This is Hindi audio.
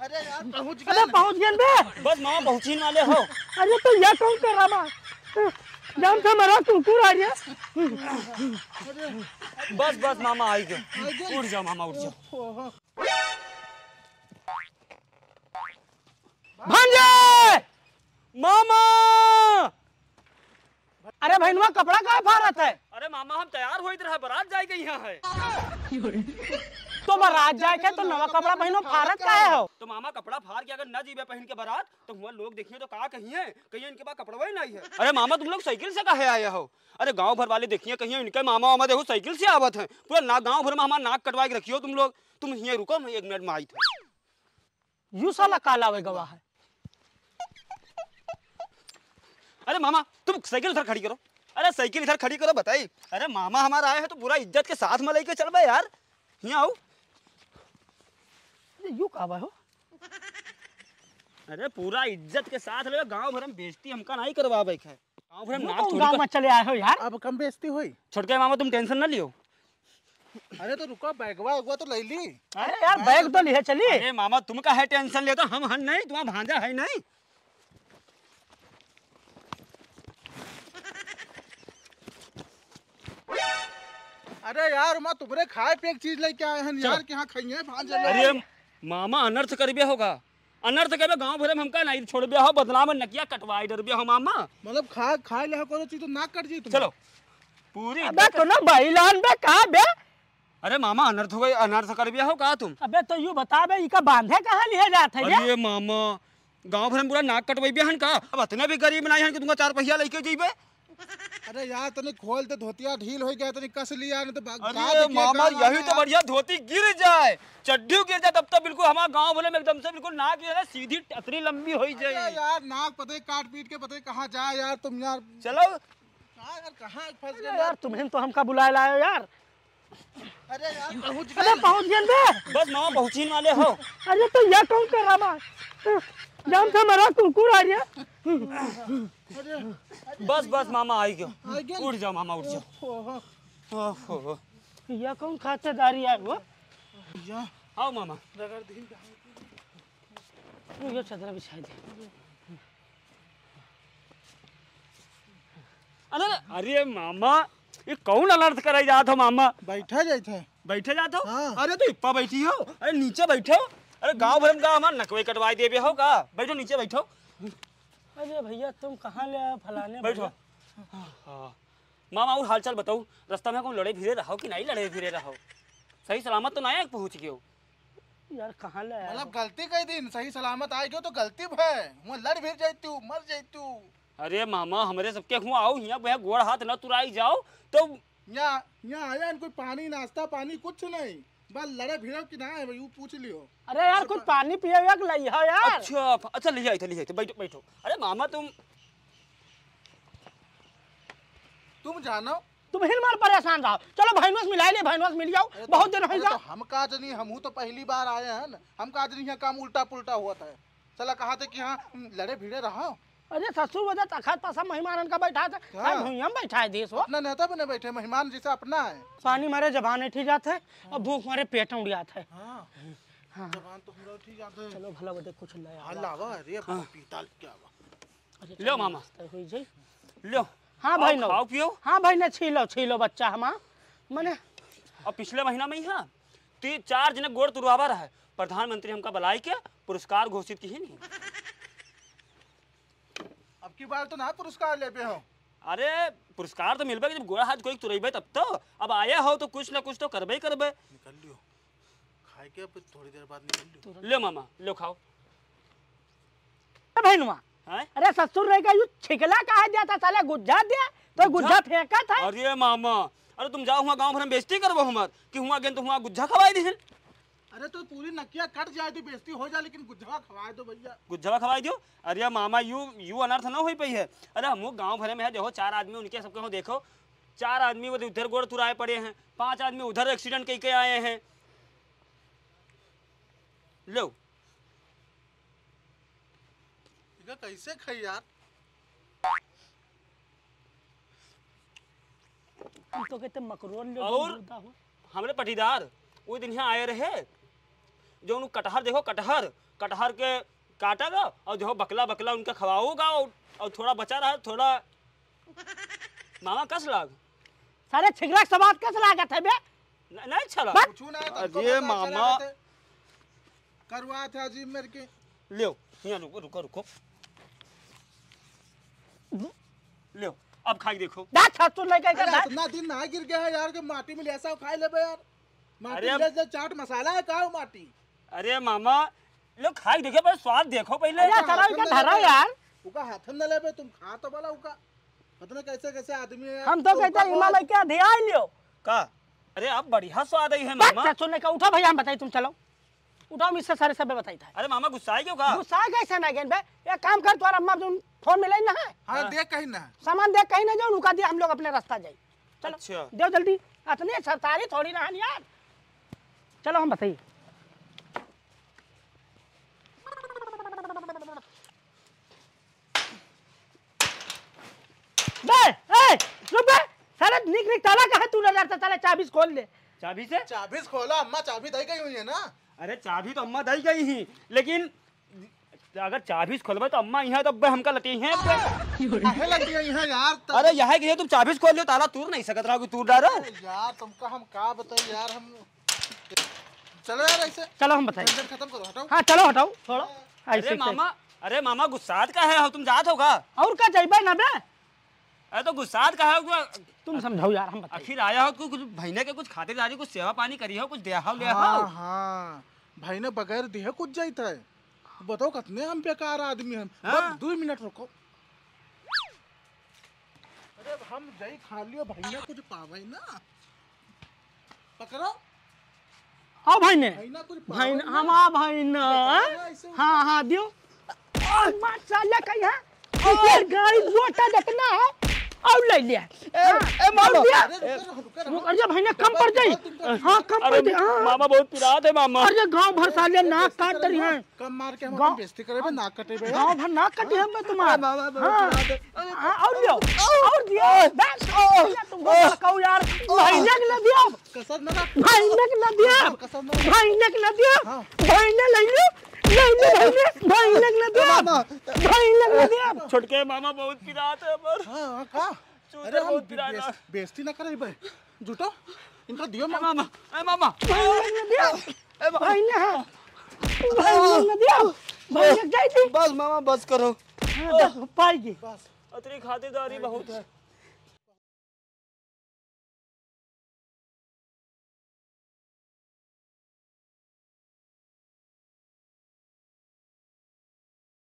अरे यार पहुंच गए बे। बस मामा पहुंचने वाले हो। अरे तो यह कौन कर रहा माँ जान से मरा कुकुर आ गया। बस बस मामा आई गए। उठ जाओ मामा उठ जाओ। भांजे मामा अरे भैनवा कपड़ा कहाँ फाड़त है। अरे मामा हम तैयार हो इधर बारात जाएगा यहाँ है। तो बारात जाए के तो नवा कपड़ा बहनों फाड़त का है हो। तो मामा कपड़ा फाड़ के अगर न जीवे पहन के बारात तो हुआ लोग देखिए तो कहा कहिए कहिए इनके पास कपड़ा ही नहीं है। अरे मामा तुम लोग साइकिल से काहे आए हो। अरे गांव भर वाले देखिए कहिए इनके मामा वामा देखो साइकिल से आवत है। पूरा ना गांव भर में हमारा नाक कटवा के रखियो तुम लोग। तुम यहाँ रुको मैं 1 मिनट में आई थे। यू साला काला वे गवाह है। अरे मामा तुम साइकिल इधर खड़ी करो। अरे साइकिल इधर खड़ी करो बताई। अरे मामा हमारा आए हैं तो पूरा इज्जत के साथ में लेके चल बे यार। यहाँ आओ। यू कावा हो। अरे पूरा इज्जत के साथ ले गांव भर में बेइज्जती हमका नहीं करवा बैठे है। गांव भर में नाक थोड़ी गांव में चले आए हो यार। अब कम बेइज्जती हुई। छोटके मामा तुम टेंशन ना लियो। अरे तो रुको बैगवा एगवा तो ले ली। अरे यार बैग तो लिए चली। अरे मामा तुम का है टेंशन ले तो हम हन नहीं तुम्हारा भांजा है नहीं। अरे यार माँ तुम्हारे खाए पे एक चीज लेके आए हैं यार कि हाँ खाइए भांज। अरे मामा अनर्थ कर बिया होगा। अनर्थ कर गांव भरे में हमका नहीं छोड़ बिया हो बदनाम में नकिया कटवाई डर बिया हो मामा। मतलब खा ले करो चीज तो ना कट जी तुम। चलो पूरी अबे तो ना बैलान बे कहाँ बे। अरे मामा अनर्थ हो गई अनर्थ कर बिया हो कहा तुम। अबे तो यू बता बे इका बांधे कहाँ लिए जाते है। अरे मामा गांव भर में पूरा नाक कटवाई बिया हन का। अब इतने भी गरीब नहीं हन कि तुमका 4 पहिया लेके जीबे। अरे यार तने खोल दे धोतिया ढील हो गया तने कस लिया नहीं तो अरे मामा यही तो बढ़िया धोती गिर जाए चड्डी गिर जाए तब तो बिल्कुल हमारा गांव भले में एकदम से बिल्कुल नाक जो है सीधी अतरी लंबी हो जाए। यार नाक पता काट पीट के पता कहाँ जाए यार तुम यार। चलो यार कहाँ फंस गए यार तुम्हें तो हमका बुलाए लाए यार। अरे यार पहुंच गए बे। बस मामा पहुंचने वाले हो। अरे तो यह कौन कर रहा माँ जान से मरा कुकुर आ गया। बस बस मामा आई गयो। उठ जाओ मामा उठ जाओ। ओहो यह कौन खातेदारी है वो। आओ मामा। ये चादर बिछा दे। अरे मामा ये कौन अनर्थ कराई जात हो मामा। बैठा जाए थे बैठे जात हो। हाँ। अरे तो इप्पा बैठी हो। अरे नीचे बैठो। अरे गांव भर में हमारा नकवे कटवाई दे हो का। बैठो नीचे बैठो। अरे भैया तुम कहाँ ले आए फलाने। बैठो। हाँ मामा और हालचाल बताओ रास्ता में कौन लड़े फिरे रहो कि नहीं लड़े फिरे रहो। सही सलामत तो नहीं पहुँच गए हो। यार कहाँ ले आए। मतलब गलती कई दिन सही सलामत आए गयो तो गलती है वो लड़ फिर जाए तू मर जाए तू। अरे मामा हमारे सबके हुआ आओ यहाँ गोड़ हाथ न तुराई जाओ तो यहाँ आया कोई पानी नाश्ता पानी कुछ नहीं बस लड़े भिड़ो कि ना है भाई पूछ लियो। अरे यार कुछ पानी पिए हुआ लइहा यार। अच्छा ले आई थे बैठो बैठो। अरे मामा तुम जानो तुम हिल मार परेशान रहो। चलो भैनोस मिला ले भैनोस मिल जाओ बहुत दिन हो तो हम काज नहीं हम तो पहली बार आए हैं हम काज नहीं काम उल्टा पुल्टा हुआ था। चला कहा थे कि हाँ लड़े भिड़े रहो। अरे ससुर वजह तखत पासा मेहमान का बैठा था हम बैठा है देश अपना नेता बने बैठे मेहमान जैसा अपना है। पानी मारे जबान उठी जाता है और भूख मारे पेट उड़ियात है। हाँ जबान तो हमरा उठी जाते हैं। चलो भला बदे कुछ ले आ लावा अरे पीतल क्या वा। लो मामा होई जाई। लो हाँ भाई नो खाओ पियो। हाँ भाई ने छीलो बच्चा हमारा मने। और पिछले महीना में ही हाँ 4 जने गोड़ तुरवा रहा है प्रधानमंत्री हमका बुलाई के पुरस्कार घोषित की ही नहीं। अब की बार तो ना पुरस्कार ले पे हो। अरे पुरस्कार तो मिलबे जब गोड़ा हाथ कोई तुरैबे तब तो। अब आया हो तो कुछ ना कुछ तो करबे ही करबे। निकल लियो खाए के अब थोड़ी देर बाद निकल लियो। ले मामा लो खाओ। भैनुआ अरे ससुर रहेगा यू छिकला कहा दिया था साले गुज्जा दिया तो गुज्जा फेंका था। अरे मामा अरे तुम जाओ हुआ गांव भर में बेइज्जती करबो हमार कि हुआ गेन तो हुआ गुज्जा खवाई दी। अरे तो पूरी नकिया कट जाए तो बेइज्जती हो जाए लेकिन गुज्जा खवाए दो भैया। गुज्जा खवाई दो। अरे मामा यू अनर्थ ना हो पई है। अरे हम गांव भरे में है देखो 4 आदमी उनके सबके हो देखो 4 आदमी उधर गोड़ तुराए पड़े हैं 5 आदमी उधर एक्सीडेंट करके आए हैं। लो कैसे खाई यार। तो कहते मकरोन और हमारे पटीदार वो दिन यहाँ आए रहे जो कटहर देखो कटहर कटहर के काटेगा और जो बकला बकला उनका खवाओगा और थोड़ा बचा रहा थोड़ा मामा कस लाग सारे छिगरा सवाद कस लागत है बे नहीं अच्छा लगा कुछ ना है तुमको अरे पता मामा चला करवा था अजीब मेरे के लो यहाँ रुको रुको रुको लो अब खा के देखो दा छातू लेके अरे कर इतना दिन ना गिर गया है यार कि माटी में ऐसा खा ले बे यार माटी अरे में चाट मसाला है का माटी अरे मामा लो खा के देखो पहले स्वाद देखो पहले अरे चलो इनका धरा यार उका हाथ में ले बे तुम खा तो बोला उका पता कैसे कैसे आदमी है हम तो कहते हैं इमाम क्या ध्यान लियो का अरे अब बढ़िया स्वाद आई है मामा छातू ने कहा उठा भैया हम बताई तुम चलो उठाओ मुझसे सारे सब बताई था अरे मामा गुस्सा क्यों का गुस्सा कैसे ना गेन बे ये काम कर तुम्हारा अम्मा तुम फोन में ले ना है हाँ देख कहीं ना सामान देख कहीं ना जाओ रुका दिया हम लोग अपने रास्ता जाए चलो अच्छा। दो जल्दी इतनी सरतारी थोड़ी ना यार चलो हम बताइए बे ए रुक बे सारे निक निक ताला कहाँ तू नजर आता ताला चाबी खोल ले चाबी से चाबी खोला अम्मा चाबी दे गई हुई है ना अरे चाबी तो अम्मा दई गई ही लेकिन अगर चाबी खोलबे तो अम्मा यहाँ तो हमका लती हैं काहे लग गया यहाँ यार अरे यहाँ की तुम चाबी खोल लो ताला तूर नहीं सकत रहा तूर डालो यार तुमका हम का बताइए यार हम चलो यार ऐसे चलो हम बताइए टेंशन खत्म करो हटाओ हाँ चलो हटाओ छोड़ो अरे मामा गुस्सात का है तुम जात होगा और क्या चाहिए ना बे अरे तो गुस्सात का है तुम समझाओ यार हम बताइए आखिर आया हो कुछ भाईने के कुछ खातिरदारी कुछ सेवा पानी करी हो कुछ दिया हो ले हाँ हो हाँ भाई ने बगैर दिए कुछ जाता है बताओ कितने हम बेकार आदमी हम हाँ? बस 2 मिनट रुको अरे हम जाई खा लियो भाई ने कुछ पावे ना पकड़ो हाँ भाई ने भाई ना कुछ भाई पावे हम आ भाई न ऐसे हाँ हाँ दियो माशाल्लाह कहीं है गाड़ी रोटा देखना है और ले लिया मामा अरे भाई ने कम पड़ जाई हाँ कम पड़ जाई हाँ मामा बहुत पिरात है मामा अरे गांव भर साले नाक काट रही हैं कम मार के हम गाँव- अपन बेइज्जती करे बे नाक कटे बे गांव भर नाक काटी हम पे तुम्हारा हाँ और लियो और दियो बस तुमको कहूँ यार भाईने के ले दियो कसर ना भाईने के ले दियो कसर ना भाईने के ले दियो हाँ। भाईने ले लियो भाईने के ले दियो भाईने के ले दियो छोटके मामा बहुत पिरात है पर हाँ का चूतर अरे हम बहुत पिराना। बेइज्जती ना करे बे झूठो इनका दियो मामा मामा भाईने के दियो भाईने हाँ भाईने के दियो भाईने जाई थी बस मामा बस करो पाएगी बस अतरी खातिरदारी बहुत है